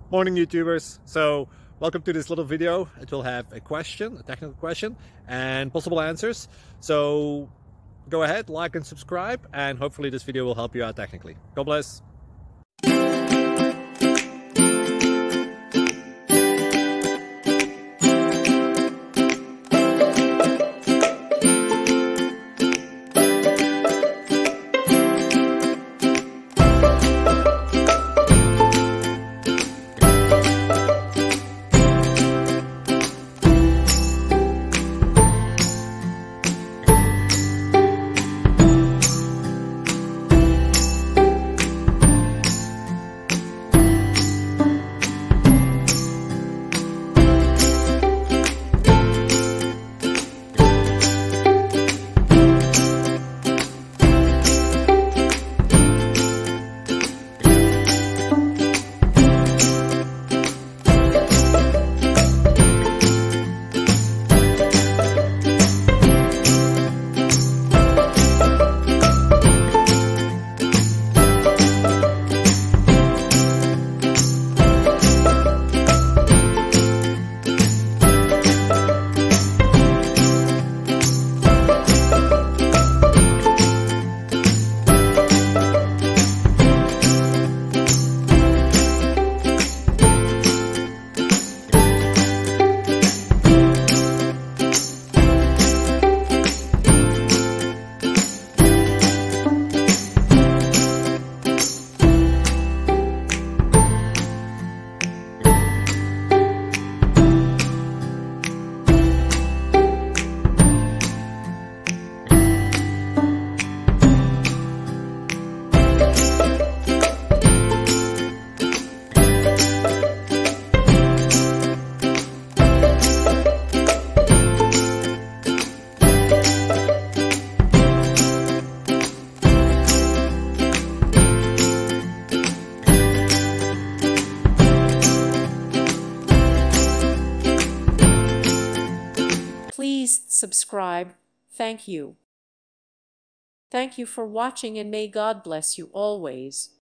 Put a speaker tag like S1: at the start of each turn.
S1: Morning YouTubers. So welcome to this little video. It will have a question, a technical question, and possible answers. So go ahead, like and subscribe, and hopefully this video will help you out technically. God bless.
S2: Please subscribe. Thank you. Thank you for watching, and may God bless you always.